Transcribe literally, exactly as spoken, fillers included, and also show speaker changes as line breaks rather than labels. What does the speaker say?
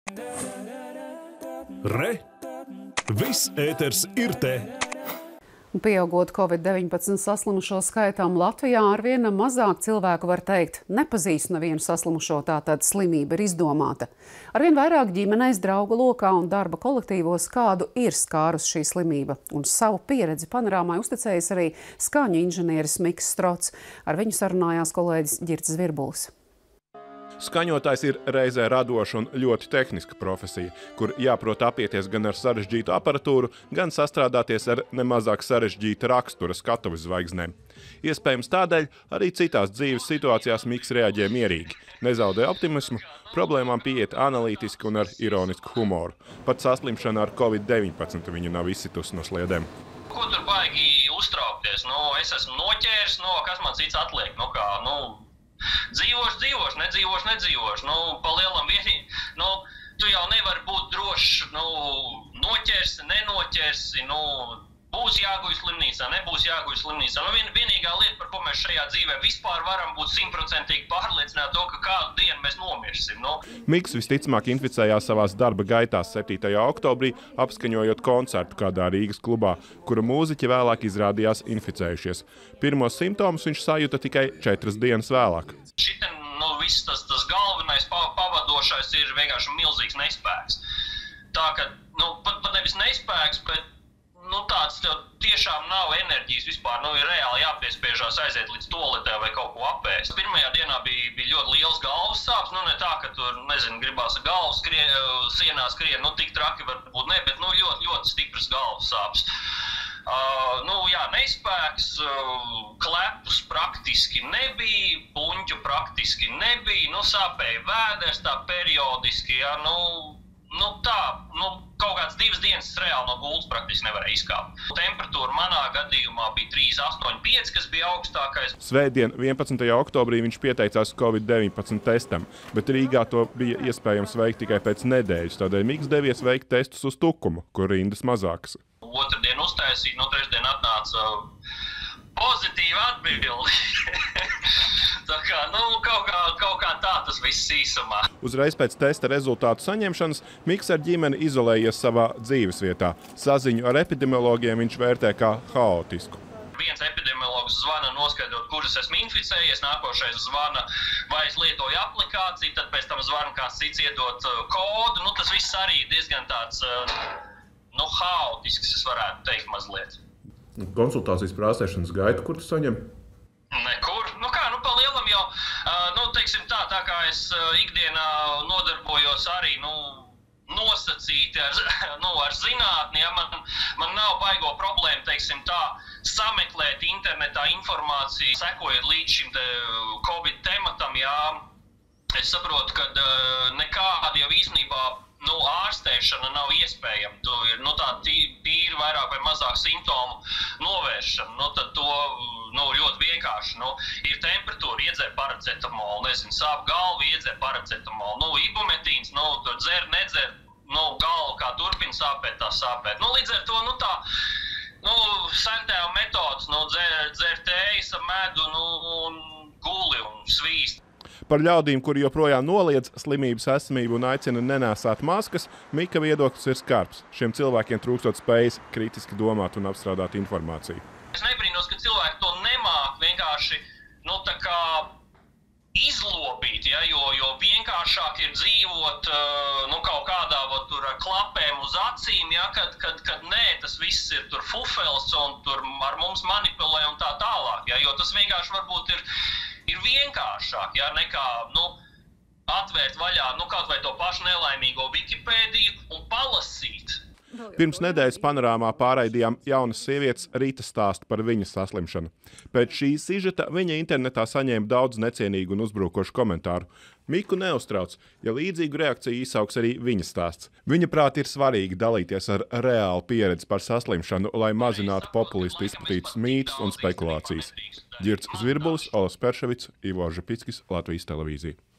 Re! Viss ēters ir te!
Pieaugot covid deviņpadsmit saslimušo skaitam Latvijā, arvien mazāk cilvēku var teikt, nepazīst nevienu saslimušo, tātad slimība ir izdomāta. Arvien vairāk ģimenēs, draugu lokā un darba kolektīvos kādu ir skārus šī slimība. Un savu pieredzi panorāmai uzticējis arī skaņu inženieris Miks Strots. Ar viņu sarunājās kolēģis Ģirds Zvirbulis.
Skaņotājs ir reizē radoša un ļoti tehniska profesija, kur jāprot apieties gan ar sarežģītu aparatūru, gan sastrādāties ar nemazāk sarežģīta rakstura skatuves zvaigznēm. Iespējams tādēļ arī citās dzīves situācijās Miks reaģē mierīgi, nezaudē optimismu, problēmām pieiet analītiski un ar ironisku humoru. Pat saslimšana ar covid deviņpadsmit viņu nav izsitusi no sliedēm.
Ko tur baigi uztraukties? Nu, es esmu noķēris, no kas man cits atliek? Nu, kā, nu, dzīvoši, dzīvoši, nedzīvoši, nedzīvoši. Nu, pa lielam vienīgi, nu, tu jau nevari būt drošs, nu, noķersi, nenoķersi, nu, būs jāguļ slimnīcā, nebūs jāguļ slimnīcā. Nu, vien, vienīgā lieta, par ko mēs šajā dzīvē vispār varam būt simtprocentīgi pārliecināti to, ka kādu dienu mēs nomirsim. Nu.
Miks visticamāk inficējās savās darba gaitās septītajā oktobrī, apskaņojot koncertu kādā Rīgas klubā, kura mūziķi vēlāk izrādījās inficējušies. Pirmos simptomus viņš sajuta tikai četras dienas vēlāk.
Šitien, nu, viss tas, tas galvenais pavadošais ir vienkārši milzīgs nespēks. Tā, ka, nu, pat, pat nevis nespēks, bet nu, tāds tev tiešām nav enerģijas vispār, nu, ir reāli jāpiespiežās aiziet līdz toaletē vai kaut ko apēst. Pirmajā dienā bija, bija ļoti liels galvas sāpes, nu, ne tā, ka tur, nezinu, gribās galvas skrie, sienā skrien, nu, tik traki varbūt ne, bet, nu, ļoti, ļoti stipras galvas sāpes. Uh, nu, jā, nespēks, uh, klepus praktiski nebija, puņķu praktiski nebija, nu, sāpēja vēders tā periodiski, jā, nu, Nu tā, nu kaut kāds divas dienas reāli no gultas praktiski nevarēja izkāpt. Temperatūra manā gadījumā bija trīs astoņi pieci, kas bija augstākais.
Svētdien, vienpadsmitajā oktobrī, viņš pieteicās covid deviņpadsmit testam, bet Rīgā to bija iespējams veikt tikai pēc nedēļas, tādēļ Miks devies veikt testus uz Tukumu, kur rindas mazākas.
Otrdien uztaisīt, no trešdien atnāca pozitīva atbildi. Tā kā, nu, kaut kā, kaut kā tā tas viss īsumā.
Uzreiz pēc testa rezultātu saņemšanas Miks ar ģimeni izolējies savā dzīvesvietā. Saziņu ar epidemiologiem viņš vērtē kā haotisku.
Viens epidemiologs zvana noskaidrot, kuras esmu inficējies, nākošais zvana, vai es lietoju aplikāciju, tad pēc tam zvana kāds cits iedot kodu. Nu, tas viss arī diezgan tāds, nu, haotisks, es varētu teikt mazliet.
Konsultācijas prāstēšanas gaita, kur tu saņem?
Nekur. Nu kā, nu pa lielam jau, nu teiksim tā, tā kā es ikdienā nodarbojos arī, nu, nosacīti ar, nu, ar zinātni, ja, man, man nav baigo problēmu, teiksim tā, sameklēt internetā informāciju, sekojot līdz šim te covid tematam, jā. Es saprotu, ka nekāda jau īstenībā, nu, ārstēšana nav iespējama. Tu ir, nu, tā tīri vairāk vai mazāk simptomu novēršana. Nu, tad to, nu, ļoti vienkārši, nu, ir temperatūra, iedzer paracetamolu, nezinu, sāp galvu, iedzer paracetamolu. Nu, ibumetīns, nu, tur dzer, nedzer, nu, galva kā turpina sāpēt, tā sāpēt. Nu, līdz ar to, nu, tā, nu, sentēva metodas, nu, dzer, dzer tējas ar medu, nu, un guli un svīst.
Par ļaudīm, kuri joprojām noliedz slimības esamību un aicina nenēsāt maskas, Mika viedoklis ir skarbs. Šiem cilvēkiem trūkstot spējas kritiski domāt un apstrādāt informāciju.
Es nebrīnos, ka cilvēki to nemāk vienkārši, nu, tā kā izlobīt, ja, jo, jo vienkāršāk ir dzīvot, nu, kaut kādā, vat, tur ar klapēm uz acīm, ja, kad, kad, kad nē, tas viss ir tur fufels un tur ar mums manipulē un tā tālāk, ja, jo tas vienkārši varbūt ir ir vienkāršāk, ja, nekā, nu, atvērt vaļā, nu, kaut vai to pašu nelaimīgo Wikipēdiju un palasīt.
Pirms nedēļas panorāmā pārraidījām jaunas sievietes Rīta stāstu par viņas saslimšanu. Pēc šī sižeta viņa internetā saņēma daudz necienīgu un uzbrukošu komentāru. Miku neuztrauc, ja līdzīgu reakciju izsauks arī viņa stāsts. Viņa prāt ir svarīgi dalīties ar reālu pieredzi par saslimšanu, lai mazinātu populistu izplatītus mītus un spekulācijas. Ģirds Zvirbulis, Olas Perševics, Ivo Žapickis, Latvijas televīzija.